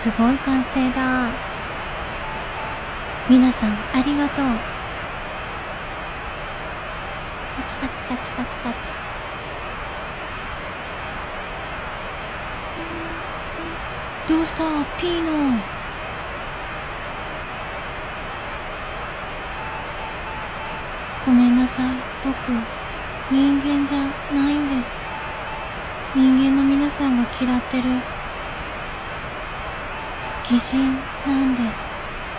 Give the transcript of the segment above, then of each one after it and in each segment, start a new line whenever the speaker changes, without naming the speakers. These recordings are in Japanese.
すごい歓声だ。皆さんありがとう。パチパチパチパチパチ。どうしたピーノ。ごめんなさい、僕人間じゃないんです。人間の皆さんが嫌ってる擬人なんです。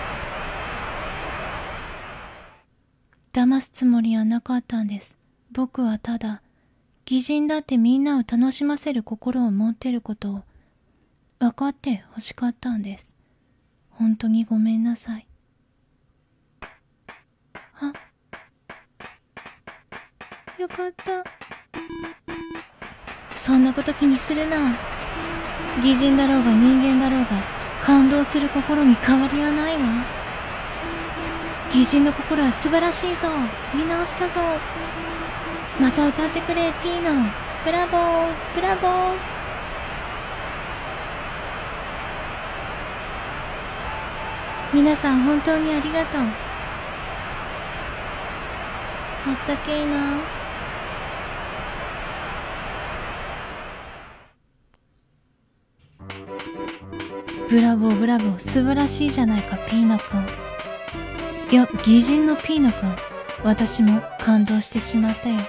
騙すつもりはなかったんです。僕はただ擬人だってみんなを楽しませる心を持ってることを分かって欲しかったんです。本当にごめんなさい。あ、よかった。そんなこと気にするな。擬人だろうが人間だろうが感動する心に変わりはないわ。擬人の心は素晴らしいぞ。見直したぞ。また歌ってくれピーノ。ブラボーブラボー。皆さん本当にありがとう。あったけえな。ブラボーブラボー、素晴らしいじゃないかピーノくん。いや、擬人のピーノくん、私も感動してしまったよ。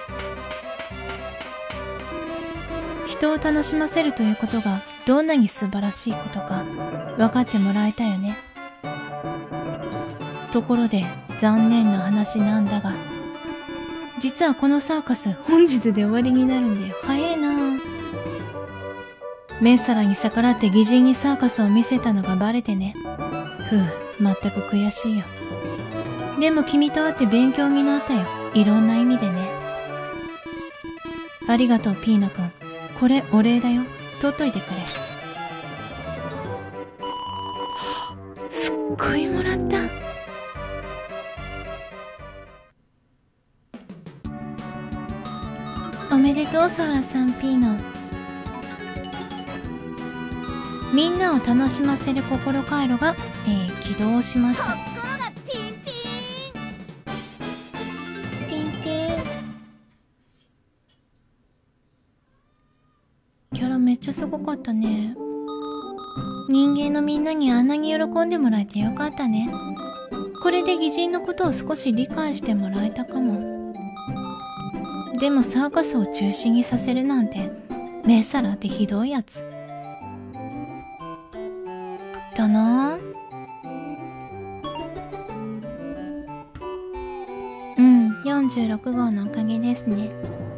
人を楽しませるということがどんなに素晴らしいことか分かってもらえたよね。ところで残念な話なんだが、実はこのサーカス本日で終わりになるんだよ。早えな。メッサラに逆らって擬人にサーカスを見せたのがバレてね。全く悔しいよ。でも君と会って勉強になったよ。いろんな意味でね。ありがとうピーノくん。これお礼だよ。取っといてくれ。すっごいもらった。おめでとうソラさんピーノ。みんなを楽しませる心回路が、起動しました。ピンピン。キャラめっちゃすごかったね。人間のみんなにあんなに喜んでもらえてよかったね。これで擬人のことを少し理解してもらえたかも。でもサーカスを中止にさせるなんてメッサラってひどいやつだな。46号のおかげですね。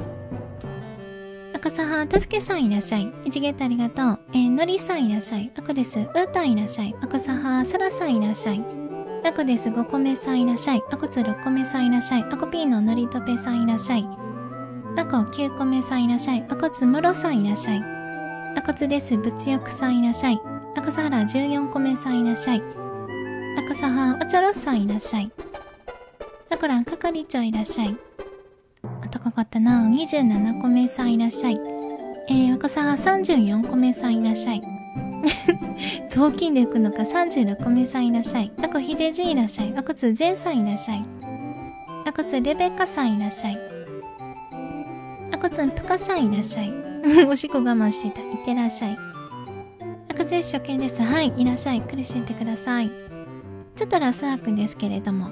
赤さはたすけさんいらっしゃい。一ゲットありがとう。のりさんいらっしゃい。あこです。うーたんいらっしゃい。赤さはそらさんいらっしゃい。あこです。5個目さんいらっしゃい。あこつ6個目さんいらっしゃい。あこピーののりとぺさんいらっしゃい。あこ9個目さんいらっしゃい。あこつむろさんいらっしゃい。あこつです。物欲さんいらっしゃい。あこさはら14個目さんいらっしゃい。あこさはおちょろさんいらっしゃい。あこらん係長いらっしゃい。あ高かったな。27個目さんいらっしゃい。あこさは34個目さんいらっしゃい。雑巾で吹くのか。36個目さんいらっしゃい。あこひでじいらっしゃい。あこつぜんさんいらっしゃい。あこつレベッカさんいらっしゃい。あこつんぷかさんいらっしゃい。おしっこ我慢していた。いってらっしゃい。あこぜ初見です。はい、いらっしゃい。来るしていってください。ちょっとラスワークですけれども。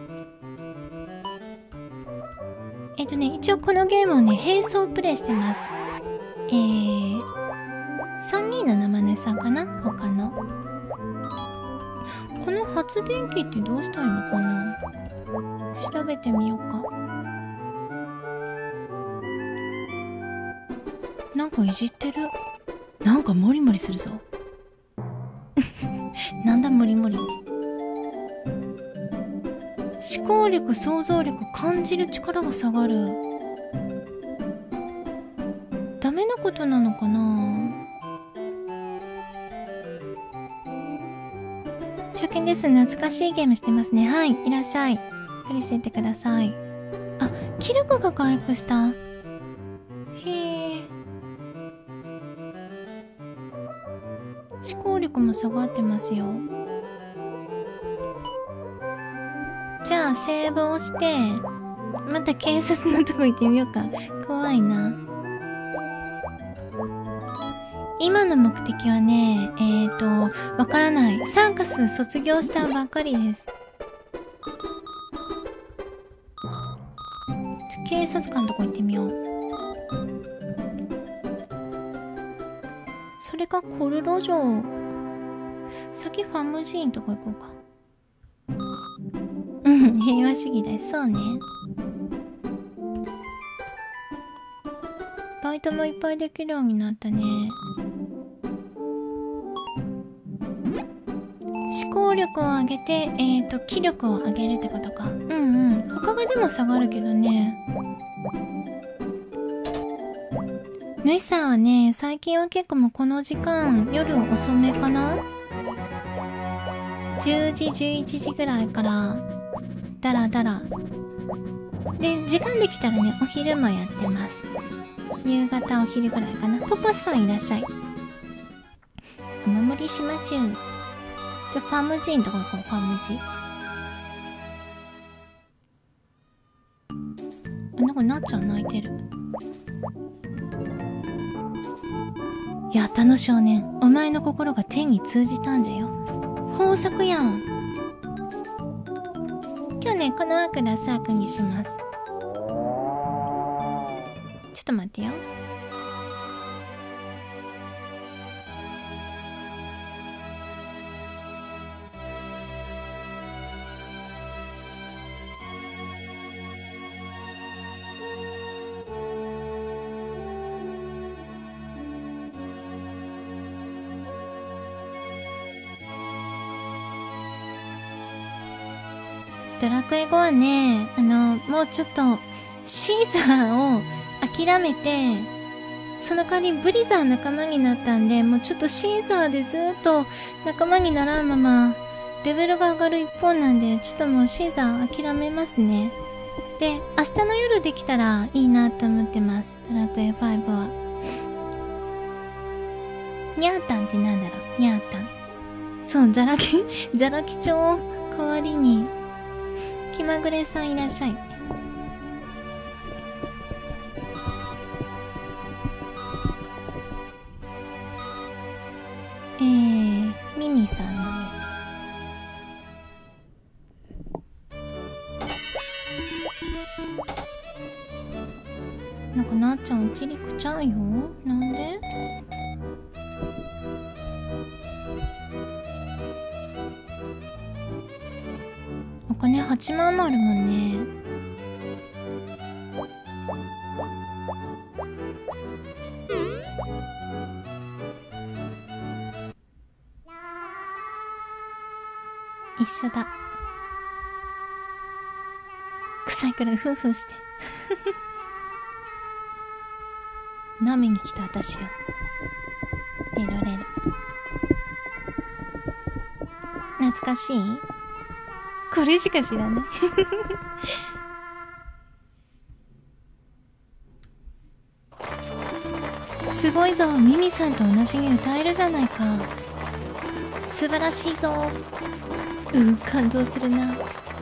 一応このゲームをね、並走プレイしてます。3人の生主さんかな他の。この発電機ってどうしたらいいのかな。調べてみようか。なんかいじってる。なんかモリモリするぞ。なんだモリモリ。思考力、想像力、感じる力が下がる。ダメなことなのかな。初見です。懐かしいゲームしてますね。はい、いらっしゃい。来りしてってください。あ、キルコが回復した。へえ。思考力力も下がってますよ。じゃあセーブをしてまた警察のとこ行ってみようか。怖いな。今の目的はね、わからない。サーカス卒業したばっかりです。警察官のとこ行ってみよう。それかコルロ城。先ファムジーンとこ行こうか。うん、平和主義だよ。そうね。バイトもいっぱいできるようになったね。思考力を上げて、気力を上げるってことか。うんうん。他がでも下がるけどね。ぬいさんはね、最近は結構もうこの時間、夜遅めかな ?10 時、11時ぐらいから、だらだら。で、時間できたらね、お昼間やってます。夕方お昼ぐらいかな。ポポさんいらっしゃい。お守りしましょう。じゃあ、ファムジーのとこ行こう、ファムジー。なんかなっちゃん泣いてる。やったの少年。お前の心が天に通じたんじゃよ。豊作やん。今日ね、このワークラサークにします。ちょっと待ってよ。ドラクエ5はね、もうちょっと、シーザーを諦めて、その代わりブリザー仲間になったんで、もうちょっとシーザーでずっと仲間にならんまま、レベルが上がる一方なんで、ちょっともうシーザー諦めますね。で、明日の夜できたらいいなと思ってます。ドラクエ5は。ニャータンってなんだろう、ニャータン。そう、ザラキ町を代わりに、気まぐれさんいらっしゃい。ミミさんのです。なんかなっちゃんうちりくちゃうよ。なんで？お金8万もあるもんね。一緒だ。臭いくらいフーフーして舐めに来た私よ。レロレロ。懐かしい？これしか知らないすごいぞ、ミミさんと同じに歌えるじゃないか。素晴らしいぞ。感動するな。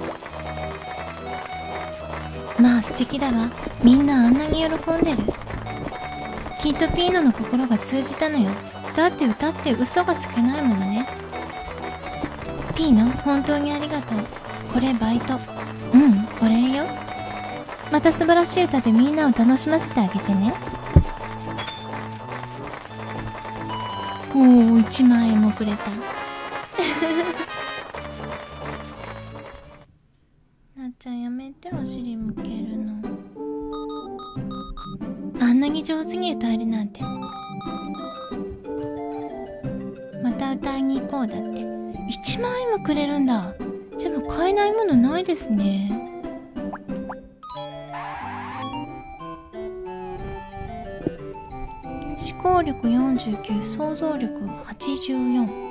まあ素敵だわ。みんなあんなに喜んでる。きっとピーノの心が通じたのよ。だって歌って嘘がつけないものね。ピーノ、本当にありがとう。これバイト。お礼よ。また素晴らしい歌でみんなを楽しませてあげてね。おー、1万円もくれたなっちゃんやめて、お尻向けるの。あんなに上手に歌えるなんて。また歌いに行こうだって。1万円もくれるんだ。でも買えないものないですね。思考力49、想像力84。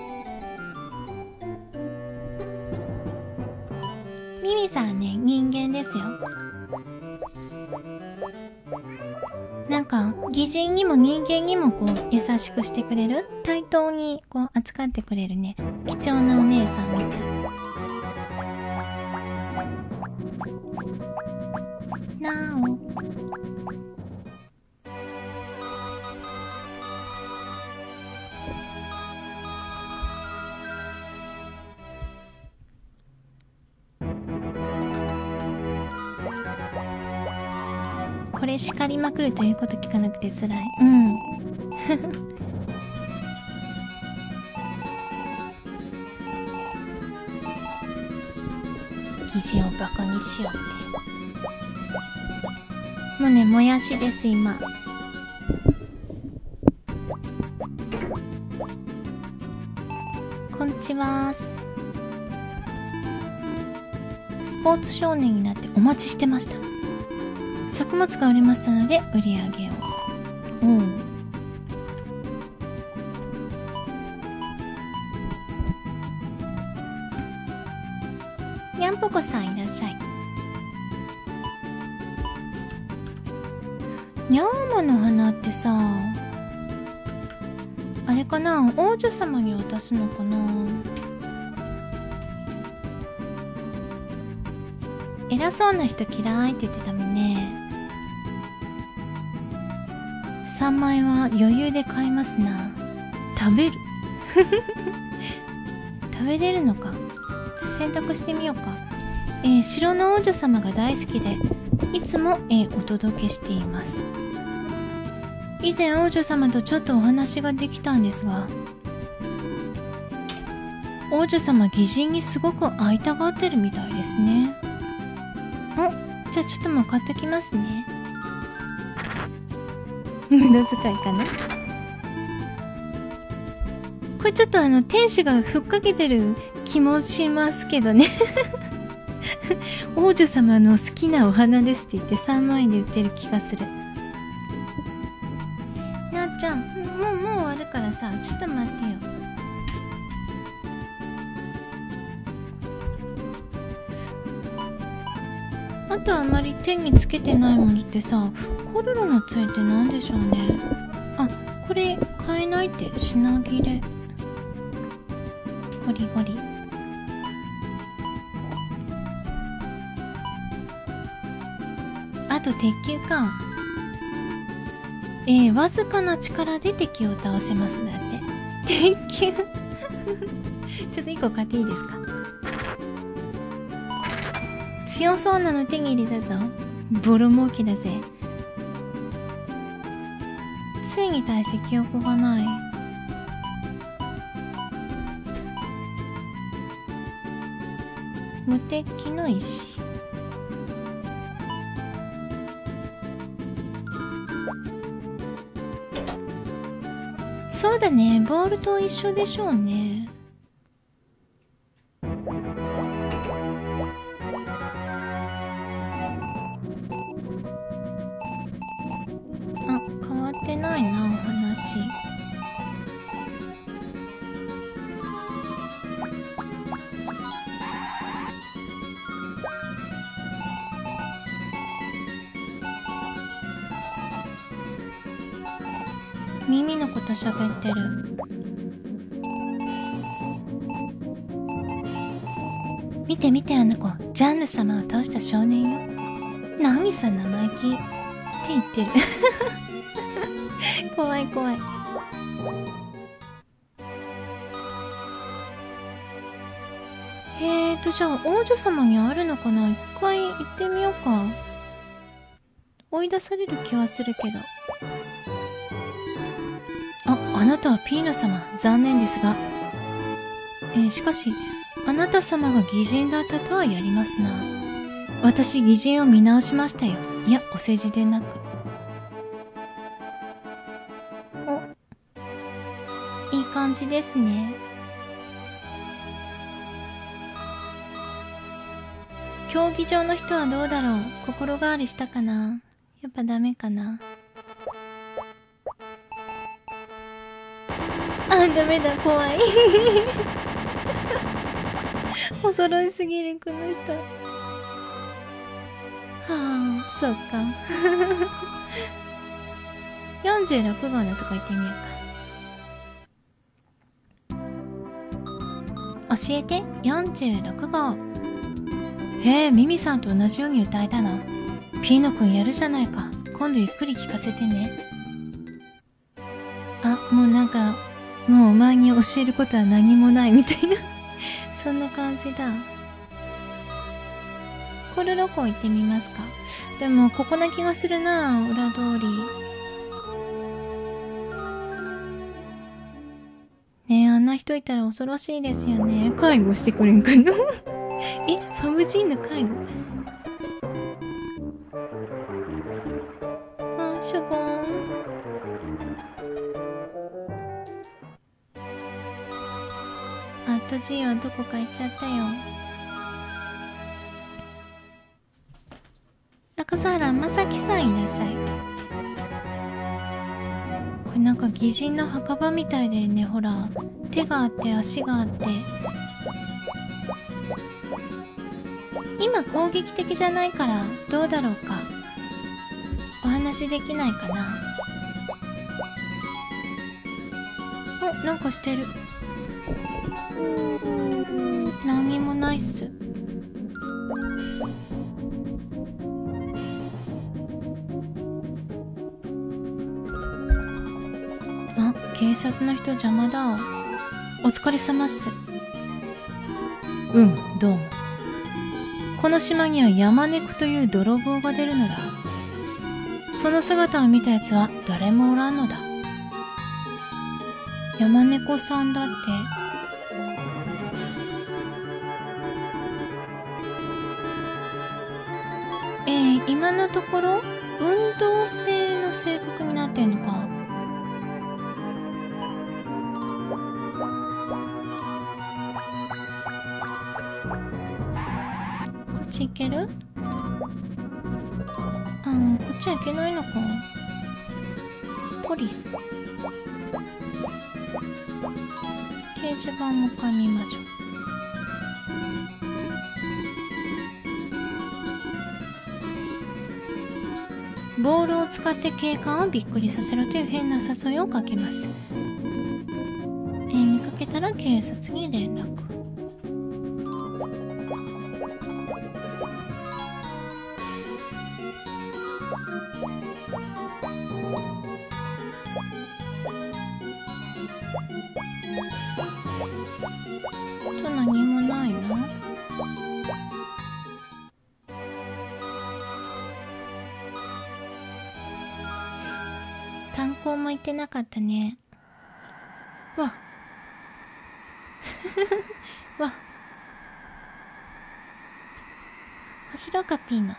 ミミさんね、人間ですよ。 なんか擬人にも人間にもこう優しくしてくれる、対等にこう扱ってくれるね、貴重なお姉さんみたいなお。これ叱りまくるということ聞かなくて辛い。うん。疑似をバカにしようって。もうね、もやしです、今。こんちはーす。スポーツ少年になってお待ちしてました。作物が売れましたので売り上げを。おう。にゃんぽこさんいらっしゃい。にゃーまの花ってさ、あれかな、王女様に渡すのかな。偉そうな人嫌いって言ってたもんね。3万円は余裕で買えますな。食べる食べれるのか。選択してみようか。城の王女様が大好きでいつも、お届けしています。以前王女様とちょっとお話ができたんですが、王女様擬人にすごく会いたがってるみたいですね。お、じゃあちょっともう買ってきますね。無駄遣いかな。これちょっと天使がふっかけてる気もしますけどね。王女様の好きなお花ですって言って3万円で売ってる気がする。なっちゃん、もう終わるからさ、ちょっと待ってよ。あとあまり手につけてないものってさ、コルロのついてなんでしょうね。あ、これ買えないって品切れ。ゴリゴリ。あと鉄球か。わずかな力で敵を倒せますだって。鉄球ちょっと1個買っていいですか。強そうなの手に入れたぞ。ボロ儲けだぜ。ついに対して記憶がない。無敵の石。そうだね、ボールと一緒でしょうね。あ、変わってないな、お話。耳のこと喋ってる。見て見て、あの子ジャンヌ様を倒した少年よ。何さ生意気って言ってる。怖い怖い。じゃあ王女様にあるのかな。一回行ってみようか。追い出される気はするけど。あなたはピーノ様、残念ですが。しかし、あなた様が擬人だったとはやりますな。私、擬人を見直しましたよ。いや、お世辞でなく。いい感じですね。競技場の人はどうだろう。心変わりしたかな。やっぱダメかな。ダメだ、怖い。恐ろしすぎる、この人。はあ、そうか。 46号のとこ行ってみようか。教えて、46号。へえ、ミミさんと同じように歌えたの。ピーノくんやるじゃないか。今度ゆっくり聞かせてね。あ、もうなんか、もうお前に教えることは何もないみたいなそんな感じだ。コルロコ行ってみますか。でもここな気がするな、裏通り。ねえ、あんな人いたら恐ろしいですよね。介護してくれんかなえ、ファムジーンの介護。あ、しょぼーん。あと G はどこか行っちゃったよ。笠原正樹さんいらっしゃい。これなんか擬人の墓場みたいでね、ほら。手があって足があって。今攻撃的じゃないからどうだろうか。お話できないかな。お、なんかしてる。何もないっす。あ、警察の人邪魔だ。お疲れ様っす。うん、どうも。この島には山猫という泥棒が出るのだ。その姿を見たやつは誰もおらんのだ。山猫さんだって。今のところ運動性の性格になってんのか。こっち行ける？あ、こっちは行けないのか。ポリス。掲示板もう一回見ましょう。ボールを使って警官をびっくりさせろという変な誘いをかけます。見かけたら警察に連絡。何もないな。炭鉱も行ってなかったね。わわ、走ろうかピーノ。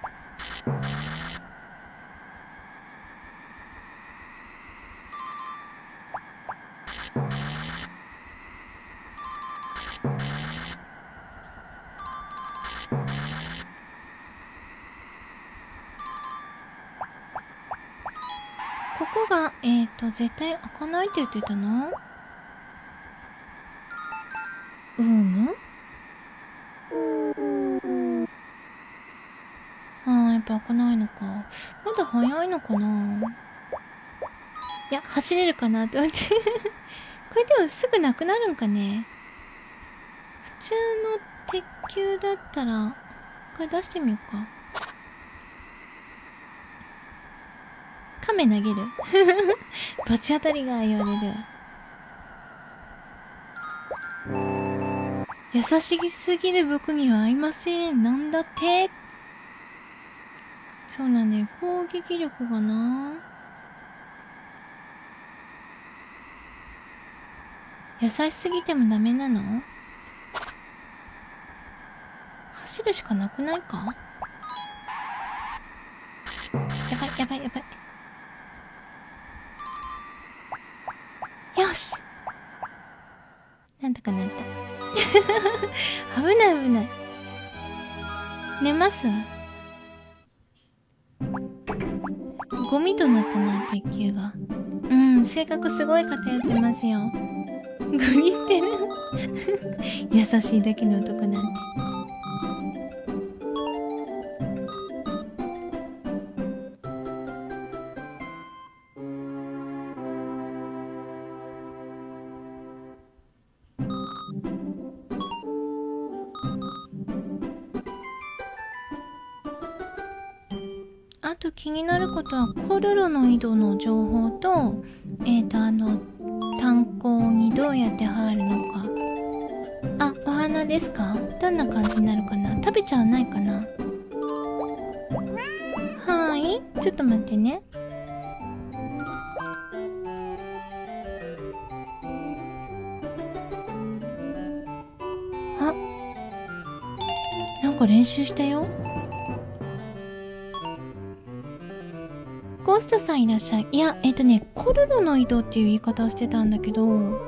ここが絶対開かないって言ってたな。やっぱ開かないのか。まだ早いのかな。いや、走れるかなって思ってこれでもすぐなくなるんかね。普通の鉄球だったら一回出してみようか。亀投げるバチ当たりが言われるわ。優しすぎる僕には合いません。なんだって。そうなんだよ、攻撃力がな。優しすぎてもダメなの？走るしかなくないか？やばいやばいやばい。よし、なんとかなった危ない危ない。寝ますわ。ゴミとなったな、鉄球が。性格すごい偏ってますよ。グリってる優しいだけの男なんて。 あと気になることはコルルの井戸の情報と炭鉱にどうやって入るのか。あ、お花ですか？どんな感じになるかな？食べちゃわないかな？はーい、ちょっと待ってね。あ、なんか練習したよ。ゴーストさんいらっしゃい。いや、コルルの井戸っていう言い方をしてたんだけど、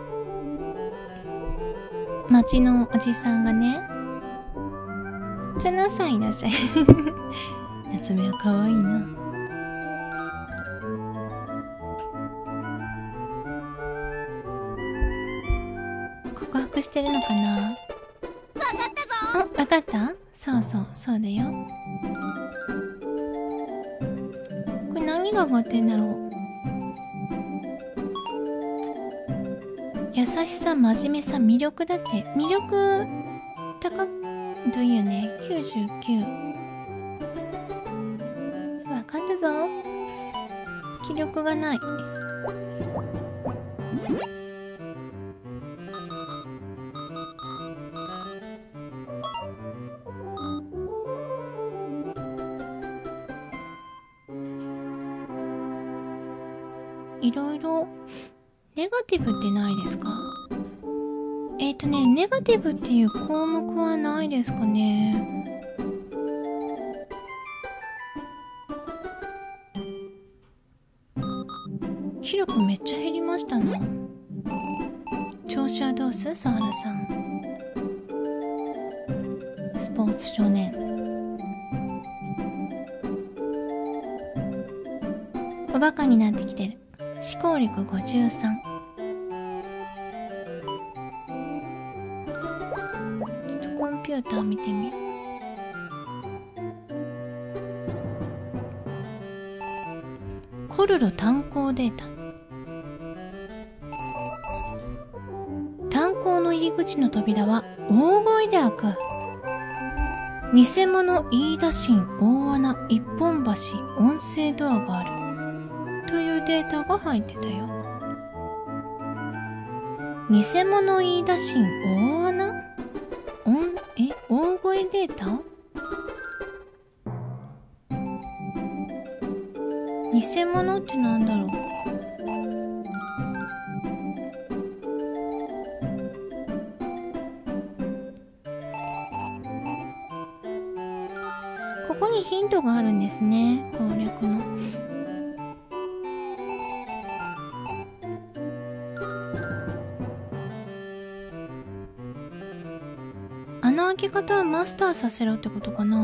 町のおじさんがね、チャナさんいらっしゃい。夏目は可愛いな。告白してるのかな？わかったぞ。わかった？そうそう、そうだよ。これ何が上がってんだろう。優しさ、真面目さ、魅力だって。魅力高どういうね。99。わかったぞ。気力がない。いろいろネガティブってないですか？ネガティブっていう項目はないですかね。気力めっちゃ減りましたな。調子はどうす？サハラさん。スポーツ少年。おバカになってきてる。思考力53。ちょっとコンピューター見てみよう。コルル炭鉱データ。炭鉱の入り口の扉は大声で開く。偽物飯田新大穴一本橋音声ドアがあるというデータが入ってたよ。偽物飯田新大穴大声データ？偽物ってなんだろう。ここにヒントがあるんですね。攻略の。穴開け方はマスターさせろってことかな。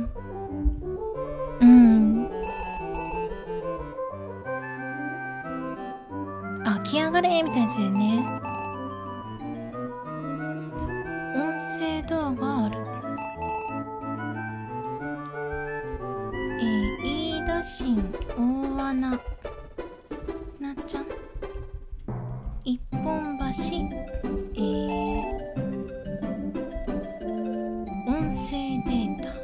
うん。開き上がれみたいなやつだよね。音声ドアがある。飯田新大穴なっちゃん一本橋音声データ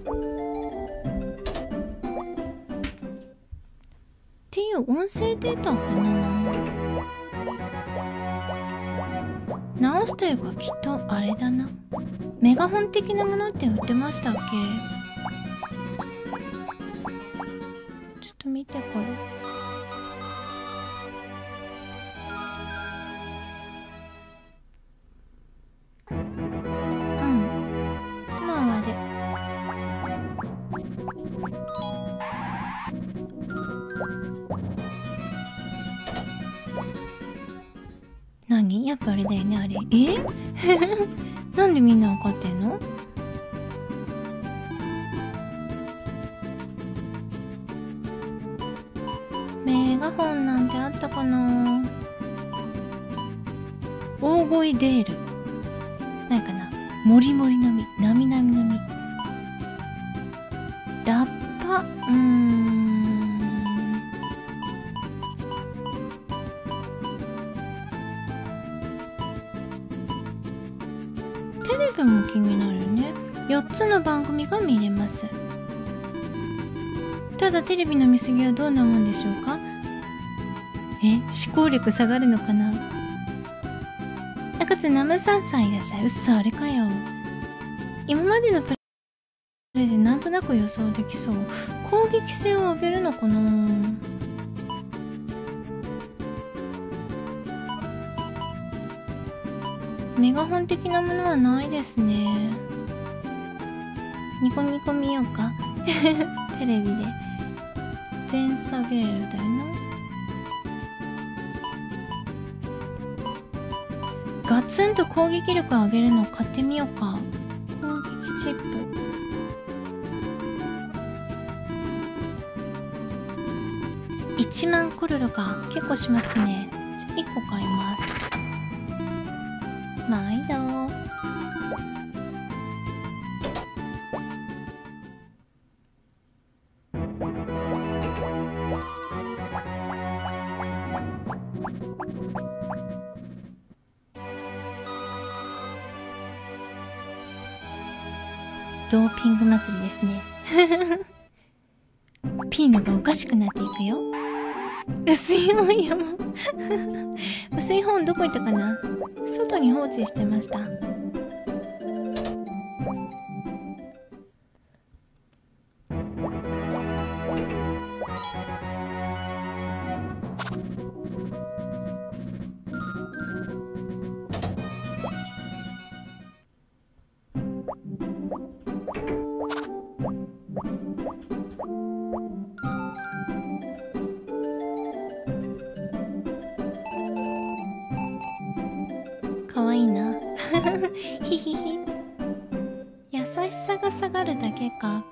っていう音声データかな。直すというかきっとあれだな。メガホン的なものって売ってましたっけ？ちょっと見てこよう。何？やっぱあれだよね、あれ。なんでみんなわかってんの？メガホンなんてあったかな。大声デール。ないかな。もりもりの実。なみなみの実。ラッパ。テレビも気になるよね。4つの番組が見れます。 ただテレビの見過ぎはどうなもんでしょうか。思考力下がるのかな。かつナムさんさんいらっしゃい。うっそ、あれかよ。今までのプレゼンなんとなく予想できそう。攻撃性を上げるのかな。メガホン的なものはないですね。ニコニコ見ようか。テレビで全下げるだよな。ガツンと攻撃力を上げるのを買ってみようか。攻撃チップ1万コルロか。結構しますね。じゃあ1個買います。毎度。ドーピング祭りですね。ピーノがおかしくなっていくよ。薄い本やも薄い本どこ行ったかな。外に放置してました。かわいいな。ひひひ。優しさが下がるだけか。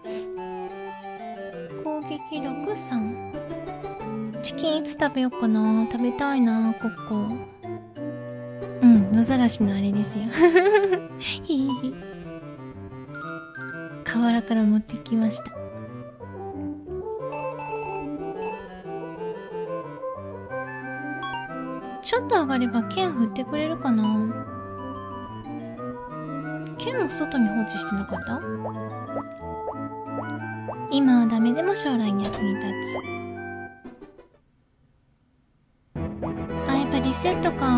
攻撃力3。チキンいつ食べようかな。食べたいな、ここ。うん、野ざらしのあれですよ。ひひひ。河原から持ってきました。ちょっと上がれば剣振ってくれるかな。剣も外に放置してなかった？今はダメでも将来に役に立つ。あ、やっぱリセットか。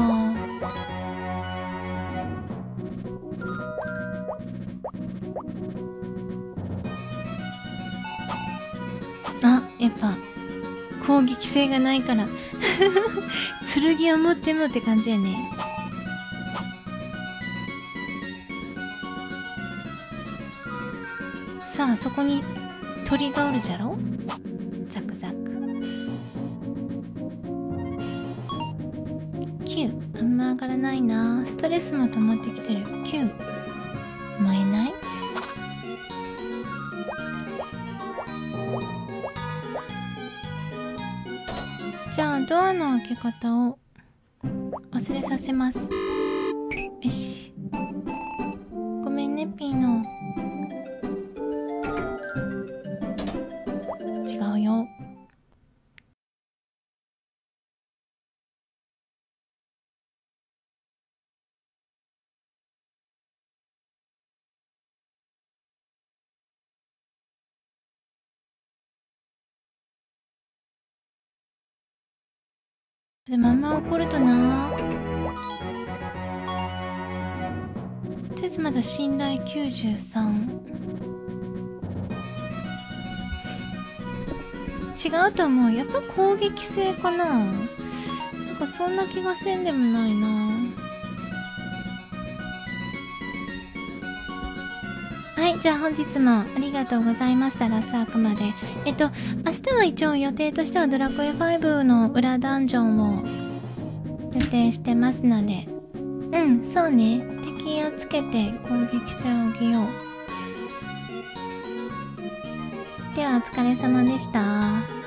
あ、やっぱ攻撃性がないから剣を持ってもって感じやね。さあ、そこに鳥がおるじゃろ。ザクザク。9。あんま上がらないな。ストレスも溜まってきてる。9。燃えない？じゃあドアの開け方を忘れさせます。よし。ごめんね、ピーノ。違うよ。でもあんま怒るとな。とりあえずまだ信頼93。違うと思う。やっぱ攻撃性かな。なんかそんな気がせんでもないな。はい、じゃあ本日もありがとうございました。ラスアークまで。明日は一応予定としてはドラクエ5の裏ダンジョンを予定してますので。うん、そうね。敵をつけて攻撃性を上げよう。ではお疲れ様でした。